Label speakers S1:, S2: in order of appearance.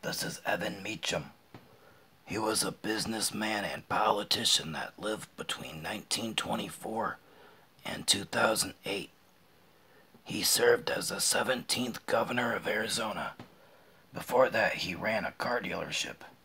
S1: This is Evan Mecham. He was a businessman and politician that lived between 1924 and 2008. He served as the 17th governor of Arizona. Before that, he ran a car dealership.